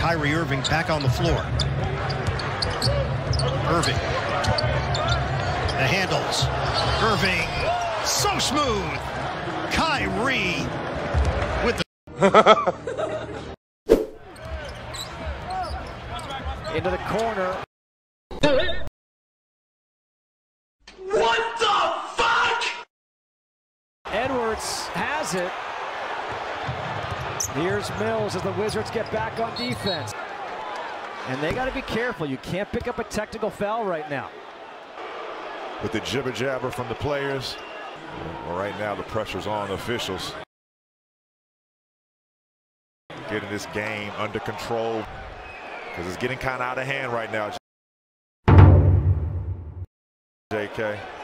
Kyrie Irving back on the floor. Irving. The handles. Irving. So smooth. Kyrie with the into the corner. What the fuck? Edwards has it. Here's Mills as the Wizards get back on defense. And they got to be careful. You can't pick up a technical foul right now. With the jibber jabber from the players. Well, right now the pressure's on the officials. Getting this game under control because it's getting kind of out of hand right now. JK.